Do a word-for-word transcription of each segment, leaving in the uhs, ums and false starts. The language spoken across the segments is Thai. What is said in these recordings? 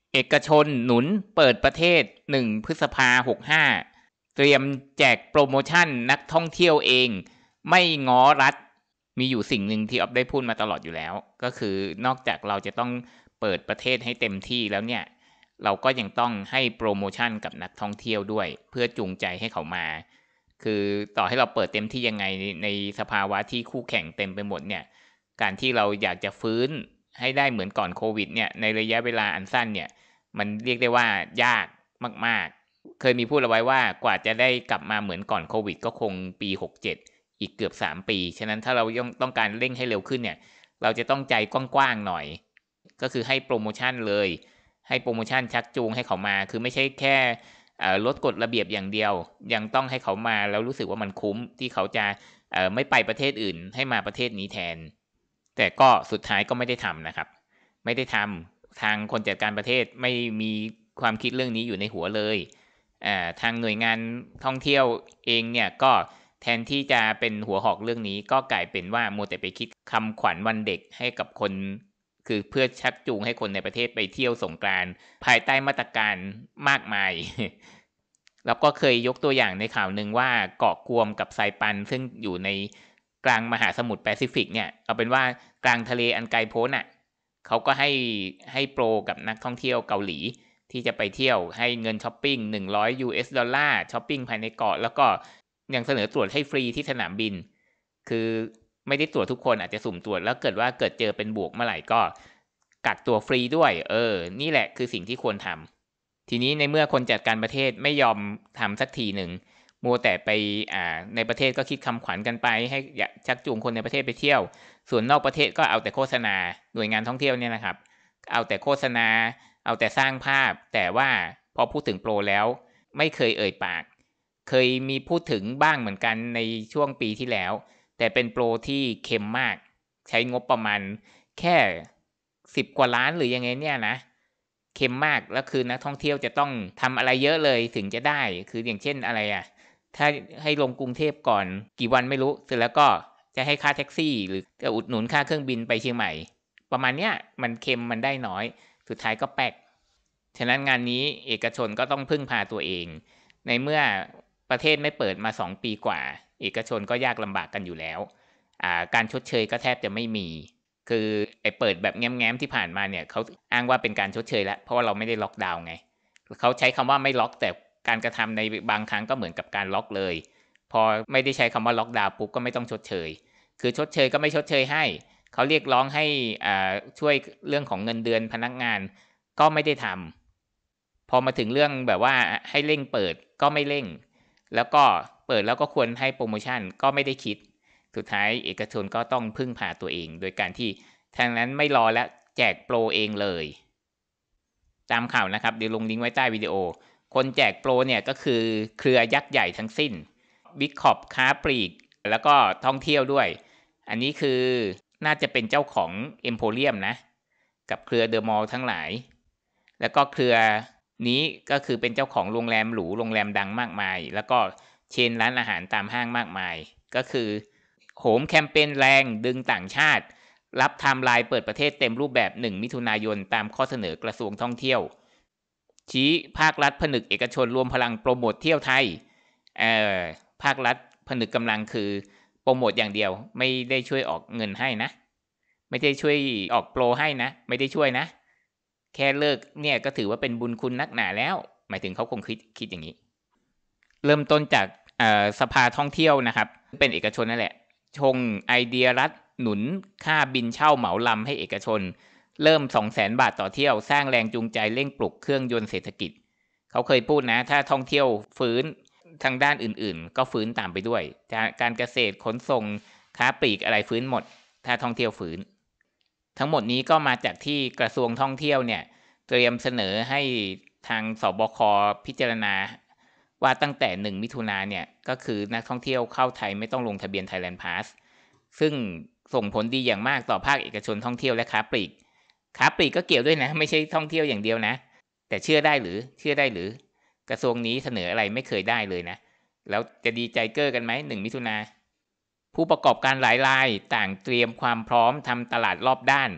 เอกชนหนุนเปิดประเทศหนึ่งพฤษภาหกห้าเตรียมแจกโปรโมชั่นนักท่องเที่ยวเองไม่ง้อรัฐมีอยู่สิ่งหนึ่งที่อ๊อฟได้พูดมาตลอดอยู่แล้วก็คือนอกจากเราจะต้องเปิดประเทศให้เต็มที่แล้วเนี่ยเราก็ยังต้องให้โปรโมชั่นกับนักท่องเที่ยวด้วยเพื่อจูงใจให้เขามาคือต่อให้เราเปิดเต็มที่ยังไงในสภาวะที่คู่แข่งเต็มไปหมดเนี่ยการที่เราอยากจะฟื้นให้ได้เหมือนก่อนโควิดเนี่ยในระยะเวลาอันสั้นเนี่ยมันเรียกได้ว่ายากมากๆเคยมีพูดเอาไว้ว่ากว่าจะได้กลับมาเหมือนก่อนโควิดก็คงปีหกเจ็ดอีกเกือบสามปีฉะนั้นถ้าเราต้องการเร่งให้เร็วขึ้นเนี่ยเราจะต้องใจกว้างๆหน่อยก็คือให้โปรโมชั่นเลยให้โปรโมชั่นชักจูงให้เขามาคือไม่ใช่แค่ลดกฎระเบียบอย่างเดียวยังต้องให้เขามาแล้วรู้สึกว่ามันคุ้มที่เขาจะไม่ไปประเทศอื่นให้มาประเทศนี้แทนแต่ก็สุดท้ายก็ไม่ได้ทำนะครับไม่ได้ทำทางคนจัดการประเทศไม่มีความคิดเรื่องนี้อยู่ในหัวเลยทางหน่วยงานท่องเที่ยวเองเนี่ยก็แทนที่จะเป็นหัวหอกเรื่องนี้ก็กลายเป็นว่ามัวแต่ไปคิดคำขวัญวันเด็กให้กับคนคือเพื่อชักจูงให้คนในประเทศไปเที่ยวสงกรานต์ภายใต้มาตรการมากมาย แล้วก็เคยยกตัวอย่างในข่าวหนึ่งว่าเกาะกวมกับไซปันซึ่งอยู่ในกลางมหาสมุทรแปซิฟิกเนี่ยเอาเป็นว่ากลางทะเลอันไกลโพ้นอ่ะเขาก็ให้ให้โปรกับนักท่องเที่ยวเกาหลีที่จะไปเที่ยวให้เงินช้อปปิ้งหนึ่งร้อย ยู เอส ดอลลาร์ช้อปปิ้งภายในเกาะแล้วก็ยังเสนอตรวจให้ฟรีที่สนามบินคือไม่ได้ตรวจทุกคนอาจจะสุ่มตรวจแล้วเกิดว่าเกิดเจอเป็นบวกเมื่อไหร่ก็กักตัวฟรีด้วยเออนี่แหละคือสิ่งที่ควรทำทีนี้ในเมื่อคนจัดการประเทศไม่ยอมทำสักทีหนึ่งมัวแต่ไปอ่าในประเทศก็คิดคำขวัญกันไปให้ชักจูงคนในประเทศไปเที่ยวส่วนนอกประเทศก็เอาแต่โฆษณาหน่วยงานท่องเที่ยวเนี่ยนะครับเอาแต่โฆษณาเอาแต่สร้างภาพแต่ว่าพอพูดถึงโปรแล้วไม่เคยเอ่ยปากเคยมีพูดถึงบ้างเหมือนกันในช่วงปีที่แล้วแต่เป็นโปรที่เค็มมากใช้งบประมาณแค่สิบกว่าล้านหรือยังไงเนี่ยนะเค็มมากแล้วคือนักท่องเที่ยวจะต้องทำอะไรเยอะเลยถึงจะได้คืออย่างเช่นอะไรอ่ะถ้าให้ลงกรุงเทพก่อนกี่วันไม่รู้เสร็จแล้วก็จะให้ค่าแท็กซี่หรือจะอุดหนุนค่าเครื่องบินไปเชียงใหม่ประมาณเนี้ยมันเค็มมันได้น้อยสุดท้ายก็แป๊กฉะนั้นงานนี้เอกชนก็ต้องพึ่งพาตัวเองในเมื่อประเทศไม่เปิดมาสองปีกว่าเอกชนก็ยากลำบากกันอยู่แล้วการชดเชยก็แทบจะไม่มีคือไอ้เปิดแบบแง้มๆที่ผ่านมาเนี่ยเขาอ้างว่าเป็นการชดเชยแล้วเพราะว่าเราไม่ได้ล็อกดาวน์ไงเขาใช้คำว่าไม่ล็อกแต่การกระทำในบางครั้งก็เหมือนกับการล็อกเลยพอไม่ได้ใช้คำว่าล็อกดาวน์ปุ๊บก็ไม่ต้องชดเชยคือชดเชยก็ไม่ชดเชยให้เขาเรียกร้องให้อ่าช่วยเรื่องของเงินเดือนพนักงานก็ไม่ได้ทำพอมาถึงเรื่องแบบว่าให้เร่งเปิดก็ไม่เร่งแล้วก็เปิดแล้วก็ควรให้โปรโมชั่นก็ไม่ได้คิดสุดท้ายเอกชนก็ต้องพึ่งพาตัวเองโดยการที่ทางนั้นไม่รอแล้วแจกโปรเองเลยตามข่าวนะครับเดี๋ยวลงลิงก์ไว้ใต้วิดีโอคนแจกโปรเนี่ยก็คือเครือยักษ์ใหญ่ทั้งสิ้นบิ๊กคอร์ปค้าปลีกแล้วก็ท่องเที่ยวด้วยอันนี้คือน่าจะเป็นเจ้าของเอ็มโพเรียมนะกับเครือเดอะมอลล์ทั้งหลายแล้วก็เครือนี้ก็คือเป็นเจ้าของโรงแรมหรูโรงแรมดังมากมายแล้วก็เชนร้านอาหารตามห้างมากมายก็คือโหมแคมเปญแรงดึงต่างชาติรับไทม์ไลน์เปิดประเทศเต็มรูปแบบหนึ่งมิถุนายนตามข้อเสนอกระทรวงท่องเที่ยวชี้ภาครัฐผนึกเอกชนรวมพลังโปรโมทเที่ยวไทยเอ่อภาครัฐผนึกกำลังคือโปรโมทอย่างเดียวไม่ได้ช่วยออกเงินให้นะไม่ได้ช่วยออกโปรให้นะไม่ได้ช่วยนะแค่เลิกเนี่ยก็ถือว่าเป็นบุญคุณนักหนาแล้วหมายถึงเขาคงคิดคิดอย่างนี้เริ่มต้นจากสภาท่องเที่ยวนะครับเป็นเอกชนนั่นแหละชงไอเดียรัฐหนุนค่าบินเช่าเหมาลำให้เอกชนเริ่ม สองแสน บาทต่อเที่ยวสร้างแรงจูงใจเร่งปลุกเครื่องยนต์เศรษฐกิจเขาเคยพูดนะถ้าท่องเที่ยวฟื้นทางด้านอื่นๆก็ฟื้นตามไปด้วยการเกษตรขนส่งค้าปลีกอะไรฟื้นหมดถ้าท่องเที่ยวฟื้นทั้งหมดนี้ก็มาจากที่กระทรวงท่องเที่ยวเนี่ยเตรียมเสนอให้ทางสบคพิจารณาว่าตั้งแต่หนึ่งมิถุนายนเนี่ยก็คือนักท่องเที่ยวเข้าไทยไม่ต้องลงทะเบียน Thailand Pass ซึ่งส่งผลดีอย่างมากต่อภาคเอกชนท่องเที่ยวและค้าปลีกค้าปลีกก็เกี่ยวด้วยนะไม่ใช่ท่องเที่ยวอย่างเดียวนะแต่เชื่อได้หรือเชื่อได้หรือกระทรวงนี้เสนออะไรไม่เคยได้เลยนะแล้วจะดีใจเก้อกันไหมหนึ่งมิถุนายนผู้ประกอบการหลายรายต่างเตรียมความพร้อมทำตลาดรอบด้าน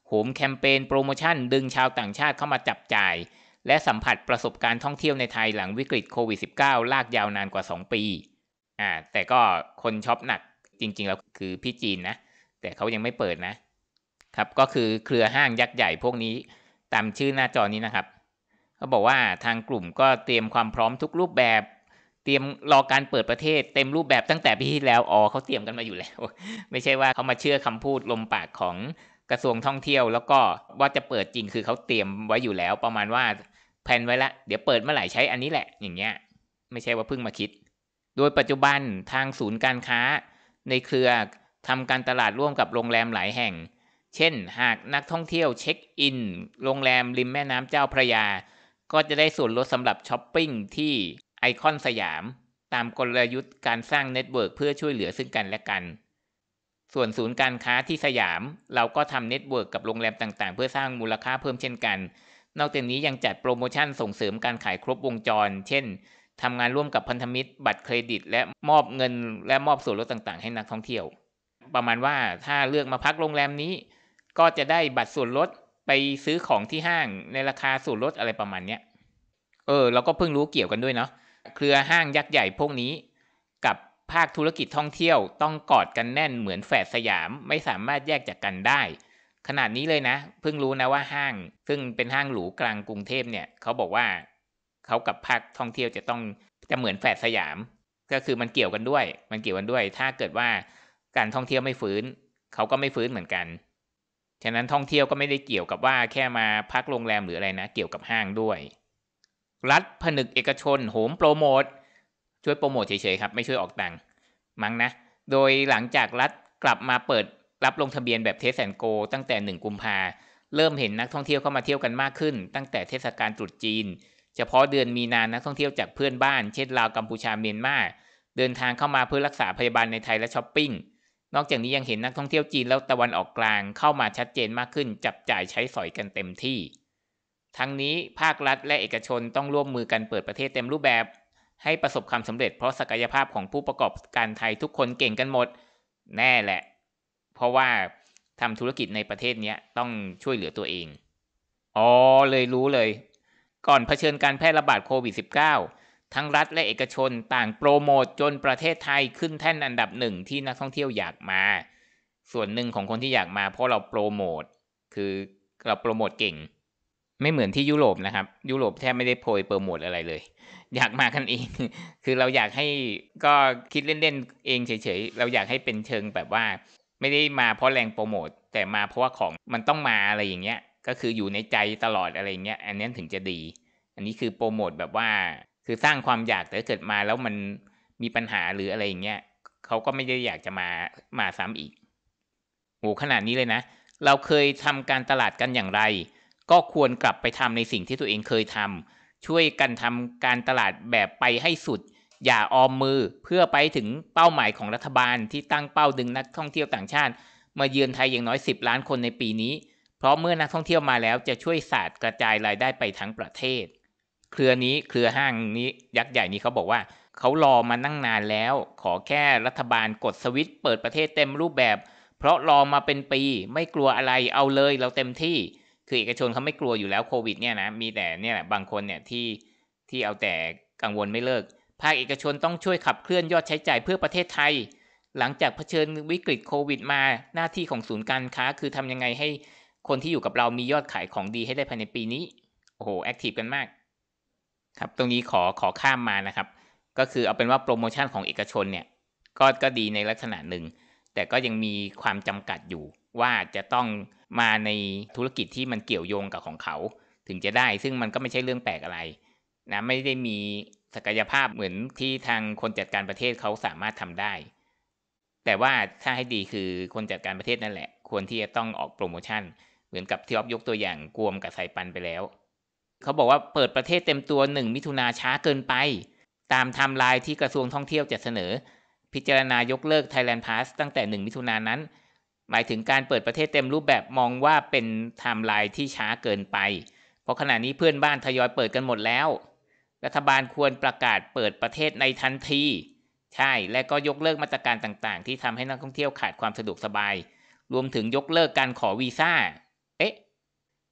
โหมแคมเปญโปรโมชั่นดึงชาวต่างชาติเข้ามาจับจ่ายและสัมผัสประสบการณ์ท่องเที่ยวในไทยหลังวิกฤตโควิด สิบเก้า ลากยาวนานกว่าสองปีอ่าแต่ก็คนช็อปหนักจริงๆแล้วคือพี่จีนนะแต่เขายังไม่เปิดนะครับก็คือเครือห้างยักษ์ใหญ่พวกนี้ตามชื่อหน้าจอนี้นะครับเขาบอกว่าทางกลุ่มก็เตรียมความพร้อมทุกรูปแบบเตรียมรอการเปิดประเทศเต็มรูปแบบตั้งแต่ปีที่แล้วอ๋อเขาเตรียมกันมาอยู่แล้วไม่ใช่ว่าเขามาเชื่อคำพูดลมปากของกระทรวงท่องเที่ยวแล้วก็ว่าจะเปิดจริงคือเขาเตรียมไว้อยู่แล้วประมาณว่าแผนไว้ละเดี๋ยวเปิดเมื่อไหร่ใช้อันนี้แหละอย่างเงี้ยไม่ใช่ว่าเพิ่งมาคิดโดยปัจจุบันทางศูนย์การค้าในเครือทำการตลาดร่วมกับโรงแรมหลายแห่งเช่นหากนักท่องเที่ยวเช็คอินโรงแรมริมแม่น้ำเจ้าพระยาก็จะได้ส่วนลดสำหรับช้อปปิ้งที่ไอคอนสยามตามกลยุทธ์การสร้างเน็ตเวิร์กเพื่อช่วยเหลือซึ่งกันและกันส่วนศูนย์การค้าที่สยามเราก็ทำเน็ตเวิร์กกับโรงแรมต่างๆเพื่อสร้างมูลค่าเพิ่มเช่นกันนอกจากนี้ยังจัดโปรโมชั่นส่งเสริมการขายครบวงจรเช่นทำงานร่วมกับพันธมิตรบัตรเครดิตและมอบเงินและมอบส่วนลดต่างๆให้นักท่องเที่ยวประมาณว่าถ้าเลือกมาพักโรงแรมนี้ก็จะได้บัตรส่วนลดไปซื้อของที่ห้างในราคาส่วนลดอะไรประมาณเนี้ยเออเราก็เพิ่งรู้เกี่ยวกันด้วยเนาะเครือห้างยักษ์ใหญ่พวกนี้กับภาคธุรกิจท่องเที่ยวต้องกอดกันแน่นเหมือนแฝดสยามไม่สามารถแยกจากกันได้ขนาดนี้เลยนะเพิ่งรู้นะว่าห้างซึ่งเป็นห้างหรูกลางกรุงเทพเนี่ยเขาบอกว่าเขากับภาคท่องเที่ยวจะต้องจะเหมือนแฝดสยามก็คือมันเกี่ยวกันด้วยมันเกี่ยวกันด้วยถ้าเกิดว่าการท่องเที่ยวไม่ฟื้นเขาก็ไม่ฟื้นเหมือนกันฉะนั้นท่องเที่ยวก็ไม่ได้เกี่ยวกับว่าแค่มาพักโรงแรมหรืออะไรนะเกี่ยวกับห้างด้วยรัฐผนึกเอกชนโหมโปรโมทช่วยโปรโมทเฉยๆครับไม่ช่วยออกตังค์มั้งนะโดยหลังจากรัฐกลับมาเปิดรับลงทะเบียนแบบเทสแอนด์โกตั้งแต่หนึ่งกุมภาเริ่มเห็นนักท่องเที่ยวเข้ามาเที่ยวกันมากขึ้นตั้งแต่เทศกาลตรุษจีนเฉพาะเดือนมีนานักท่องเที่ยวจากเพื่อนบ้านเช่นลาวกัมพูชาเมียนมาเดินทางเข้ามาเพื่อรักษาพยาบาลในไทยและช้อปปิ้งนอกจากนี้ยังเห็นนักท่องเที่ยวจีนแล้วตะวันออกกลางเข้ามาชัดเจนมากขึ้นจับจ่ายใช้สอยกันเต็มที่ทั้งนี้ภาครัฐและเอกชนต้องร่วมมือกันเปิดประเทศเต็มรูปแบบให้ประสบความสำเร็จเพราะศักยภาพของผู้ประกอบการไทยทุกคนเก่งกันหมดแน่แหละเพราะว่าทำธุรกิจในประเทศนี้ต้องช่วยเหลือตัวเองอ๋อเลยรู้เลยก่อนเผชิญการแพร่ระบาดโควิด สิบเก้า ทั้งรัฐและเอกชนต่างโปรโมทจนประเทศไทยขึ้นแท่นอันดับหนึ่งที่นักท่องเที่ยวอยากมาส่วนหนึ่งของคนที่อยากมาเพราะเราโปรโมทคือเราโปรโมทเก่งไม่เหมือนที่ยุโรปนะครับยุโรปแทบไม่ได้โพยโปรโมทอะไรเลยอยากมากันเองคือเราอยากให้ก็คิดเล่นๆเองเฉยๆเราอยากให้เป็นเชิงแบบว่าไม่ได้มาเพราะแรงโปรโมทแต่มาเพราะว่าของมันต้องมาอะไรอย่างเงี้ยก็คืออยู่ในใจตลอดอะไรอย่างเงี้ยอันนี้ถึงจะดีอันนี้คือโปรโมทแบบว่าคือสร้างความอยากแต่เกิดมาแล้วมันมีปัญหาหรืออะไรอย่างเงี้ยเขาก็ไม่ได้อยากจะมามาซ้ำอีกโหขนาดนี้เลยนะเราเคยทำการตลาดกันอย่างไรก็ควรกลับไปทำในสิ่งที่ตัวเองเคยทำช่วยกันทำการตลาดแบบไปให้สุดอย่าออมมือเพื่อไปถึงเป้าหมายของรัฐบาลที่ตั้งเป้าดึงนักท่องเที่ยวต่างชาติมาเยือนไทยอย่างน้อยสิบล้านคนในปีนี้เพราะเมื่อนักท่องเที่ยวมาแล้วจะช่วยศาสตร์กระจายรายได้ไปทั้งประเทศเครือนี้เครือห้างนี้ยักษ์ใหญ่นี้เขาบอกว่าเขารอมานั่งนานแล้วขอแค่รัฐบาลกดสวิตช์เปิดประเทศเต็มรูปแบบเพราะรอมาเป็นปีไม่กลัวอะไรเอาเลยเราเต็มที่คือเอกชนเขาไม่กลัวอยู่แล้วโควิดเนี่ยนะมีแต่เนี่ยแหละบางคนเนี่ยที่ที่เอาแต่กังวลไม่เลิกภาคเอกชนต้องช่วยขับเคลื่อนยอดใช้จ่ายเพื่อประเทศไทยหลังจากเผชิญวิกฤตโควิดมาหน้าที่ของศูนย์การค้าคือทำยังไงให้คนที่อยู่กับเรามียอดขายของดีให้ได้ภายในปีนี้โอ้โหแอคทีฟกันมากครับตรงนี้ขอขอข้ามมานะครับก็คือเอาเป็นว่าโปรโมชั่นของเอกชนเนี่ยก็ก็ดีในลักษณะหนึ่งแต่ก็ยังมีความจำกัดอยู่ว่าจะต้องมาในธุรกิจที่มันเกี่ยวโยงกับของเขาถึงจะได้ซึ่งมันก็ไม่ใช่เรื่องแปลกอะไรนะไม่ได้มีศักยภาพเหมือนที่ทางคนจัดการประเทศเขาสามารถทำได้แต่ว่าถ้าให้ดีคือคนจัดการประเทศนั่นแหละควรที่จะต้องออกโปรโมชั่นเหมือนกับที่อ๊อฟยกตัวอย่างกวมกับไซปันไปแล้วเขาบอกว่าเปิดประเทศเต็มตัวหนึ่งมิถุนาช้าเกินไปตามไทม์ไลน์ที่กระทรวงท่องเที่ยวจะเสนอพิจารณายกเลิก Thailand Pass ตั้งแต่หนึ่งมิถุนายนนั้นหมายถึงการเปิดประเทศเต็มรูปแบบมองว่าเป็นไทม์ไลน์ที่ช้าเกินไปเพราะขณะนี้เพื่อนบ้านทยอยเปิดกันหมดแล้วรัฐบาลควรประกาศเปิดประเทศในทันทีใช่และก็ยกเลิกมาตรการต่างๆที่ทำให้นักท่องเที่ยวขาดความสะดวกสบายรวมถึงยกเลิกการขอวีซ่า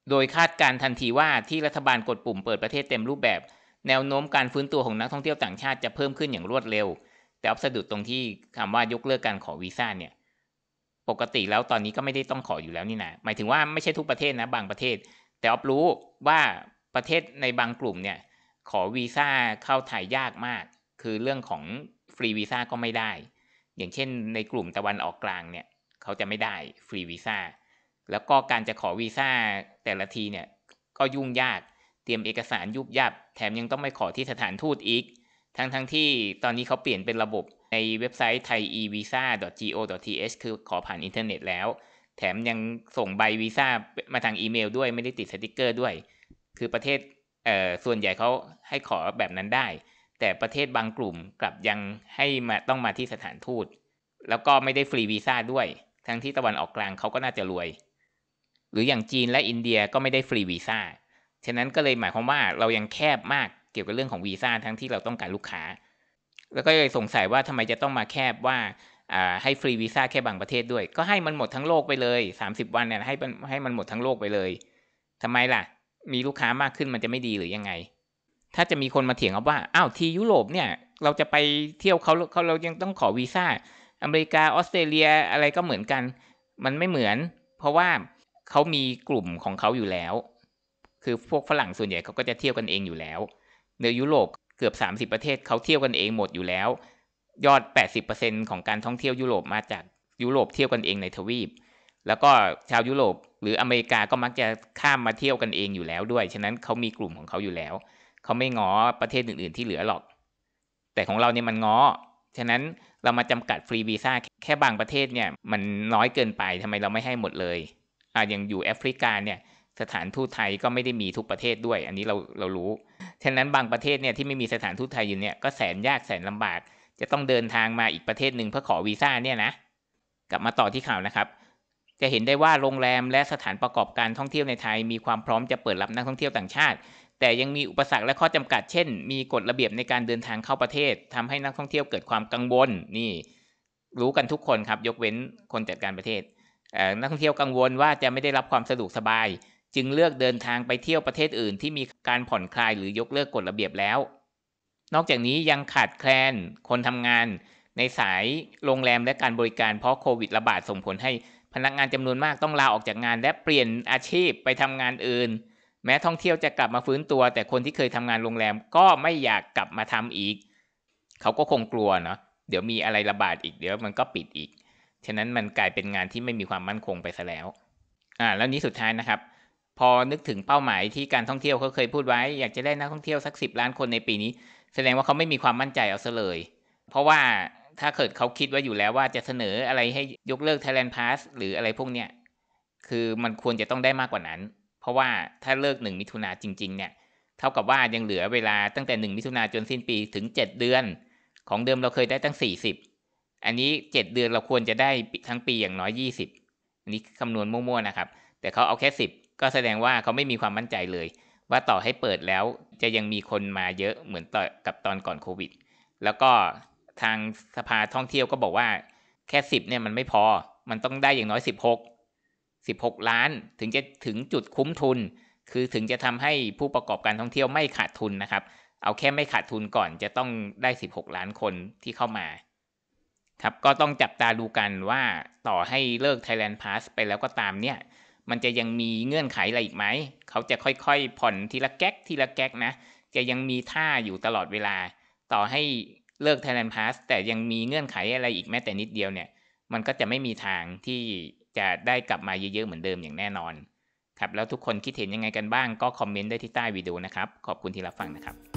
โดยคาดการทันทีว่าที่รัฐบาลกดปุ่มเปิดประเทศเต็มรูปแบบแนวโน้มการฟื้นตัวของนักท่องเที่ยวต่างชาติจะเพิ่มขึ้นอย่างรวดเร็วแต่อับสะดุดตรงที่คำว่ายกเลิกการขอวีซ่าเนี่ยปกติแล้วตอนนี้ก็ไม่ได้ต้องขออยู่แล้วนี่นะหมายถึงว่าไม่ใช่ทุกประเทศนะบางประเทศแต่อับรู้ว่าประเทศในบางกลุ่มเนี่ยขอวีซ่าเข้าไทยยากมากคือเรื่องของฟรีวีซ่าก็ไม่ได้อย่างเช่นในกลุ่มตะวันออกกลางเนี่ยเขาจะไม่ได้ฟรีวีซ่าแล้วก็การจะขอวีซ่าแต่ละทีเนี่ยก็ยุ่งยากเตรียมเอกสารยุบยับแถมยังต้องไปขอที่สถานทูตอีกทั้งทั้งที่ตอนนี้เขาเปลี่ยนเป็นระบบในเว็บไซต์ ไทย อี วีซ่า ดอท จี โอ ดอท ที เอช คือขอผ่านอินเทอร์เน็ตแล้วแถมยังส่งใบวีซ่ามาทางอีเมลด้วยไม่ได้ติดสติกเกอร์ด้วยคือประเทศเอ่อส่วนใหญ่เขาให้ขอแบบนั้นได้แต่ประเทศบางกลุ่มกลับยังให้มาต้องมาที่สถานทูตแล้วก็ไม่ได้ฟรีวีซ่าด้วยทั้งที่ตะวันออกกลางเขาก็น่าจะรวยหรืออย่างจีนและอินเดียก็ไม่ได้ฟรีวีซ่าฉะนั้นก็เลยหมายความว่าเรายังแคบมากเกี่ยวกับเรื่องของวีซ่าทั้งที่เราต้องการลูกค้าแล้วก็เลยสงสัยว่าทำไมจะต้องมาแคบว่าอ่าให้ฟรีวีซ่าแค่บางประเทศด้วยก็ให้มันหมดทั้งโลกไปเลยสามสิบวันเนี่ยให้มันให้มันหมดทั้งโลกไปเลยทำไมล่ะมีลูกค้ามากขึ้นมันจะไม่ดีหรือยังไงถ้าจะมีคนมาเถียงว่าอ้าวที่ยุโรปเนี่ยเราจะไปเที่ยวเขาเขาเรายังต้องขอวีซ่าอเมริกาออสเตรเลียอะไรก็เหมือนกันมันไม่เหมือนเพราะว่าเขามีกลุ่มของเขาอยู่แล้วคือพวกฝรั่งส่วนใหญ่เขาก็จะเที่ยวกันเองอยู่แล้วในยุโรปเกือบสามสิบประเทศเขาเที่ยวกันเองหมดอยู่แล้วยอด แปดสิบเปอร์เซ็นต์ ของการท่องเที่ยวยุโรปมาจากยุโรปเที่ยวกันเองในทวีปแล้วก็ชาวยุโรปหรืออเมริกาก็มักจะข้ามมาเที่ยวกันเองอยู่แล้วด้วยฉะนั้นเขามีกลุ่มของเขาอยู่แล้วเขาไม่ง้อประเทศอื่นๆที่เหลือหรอกแต่ของเราเนี่ยมันง้อฉะนั้นเรามาจำกัดฟรีวีซ่าแค่บางประเทศเนี่ยมันน้อยเกินไปทำไมเราไม่ให้หมดเลยอ่าอย่างอยู่แอฟริกาเนี่ยสถานทูตไทยก็ไม่ได้มีทุกประเทศด้วยอันนี้เราเรารู้ฉะนั้นบางประเทศเนี่ยที่ไม่มีสถานทูตไทยอยู่เนี่ยก็แสนยากแสนลำบากจะต้องเดินทางมาอีกประเทศหนึ่งเพื่อขอวีซ่าเนี่ยนะกลับมาต่อที่ข่าวนะครับจะเห็นได้ว่าโรงแรมและสถานประกอบการท่องเที่ยวในไทยมีความพร้อมจะเปิดรับนักท่องเที่ยวต่างชาติแต่ยังมีอุปสรรคและข้อจำกัดเช่นมีกฎระเบียบในการเดินทางเข้าประเทศทำให้นักท่องเที่ยวเกิดความกังวลนี่รู้กันทุกคนครับยกเว้นคนจัดการประเทศนักท่องเที่ยวกังวลว่าจะไม่ได้รับความสะดวกสบายจึงเลือกเดินทางไปเที่ยวประเทศอื่นที่มีการผ่อนคลายหรือยกเลิกกฎระเบียบแล้วนอกจากนี้ยังขาดแคลนคนทำงานในสายโรงแรมและการบริการเพราะโควิดระบาดส่งผลให้พนักงานจำนวนมากต้องลาออกจากงานและเปลี่ยนอาชีพไปทำงานอื่นแม้ท่องเที่ยวจะกลับมาฟื้นตัวแต่คนที่เคยทำงานโรงแรมก็ไม่อยากกลับมาทำอีกเขาก็คงกลัวเนาะเดี๋ยวมีอะไรระบาดอีกเดี๋ยวมันก็ปิดอีกฉะนั้นมันกลายเป็นงานที่ไม่มีความมั่นคงไปซะแล้วอ่าแล้วนี้สุดท้ายนะครับพอนึกถึงเป้าหมายที่การท่องเที่ยวเขาเคยพูดไว้อยากจะได้นักท่องเที่ยวสักสิบล้านคนในปีนี้แสดงว่าเขาไม่มีความมั่นใจเอาซะเลยเพราะว่าถ้าเกิดเขาคิดไว้อยู่แล้วว่าจะเสนออะไรให้ยกเลิก Thailand Pass หรืออะไรพวกเนี้ยคือมันควรจะต้องได้มากกว่านั้นเพราะว่าถ้าเลิกหนึ่งมิถุนาจริงๆเนี่ยเท่ากับว่ายังเหลือเวลาตั้งแต่หนึ่งมิถุนาจนสิ้นปีถึงเจ็ดเดือนของเดิมเราเคยได้ตั้งสี่สิบอันนี้เจ็ดเดือนเราควรจะได้ทั้งปีอย่างน้อยยี่สิบอันนี้คำนวณมั่วๆนะครับแต่เขาเอาแค่สิบก็แสดงว่าเขาไม่มีความมั่นใจเลยว่าต่อให้เปิดแล้วจะยังมีคนมาเยอะเหมือนต่อกับตอนก่อนโควิดแล้วก็ทางสภาท่องเที่ยวก็บอกว่าแค่สิบเนี่ยมันไม่พอมันต้องได้อย่างน้อยสิบหก สิบหกล้านถึงจะถึงจุดคุ้มทุนคือถึงจะทำให้ผู้ประกอบการท่องเที่ยวไม่ขาดทุนนะครับเอาแค่ไม่ขาดทุนก่อนจะต้องได้สิบหกล้านคนที่เข้ามาครับก็ต้องจับตาดูกันว่าต่อให้เลิก Thailand Pass ไปแล้วก็ตามเนี่ยมันจะยังมีเงื่อนไขอะไรอีกไหมเขาจะค่อยๆผ่อนทีละแก๊กทีละแก๊กนะจะยังมีท่าอยู่ตลอดเวลาต่อให้เลิก Thailand Pass แต่ยังมีเงื่อนไขอะไรอีกแม้แต่นิดเดียวเนี่ยมันก็จะไม่มีทางที่จะได้กลับมาเยอะๆเหมือนเดิมอย่างแน่นอนครับแล้วทุกคนคิดเห็นยังไงกันบ้างก็คอมเมนต์ได้ที่ใต้วิดีโอนะครับขอบคุณที่รับฟังนะครับ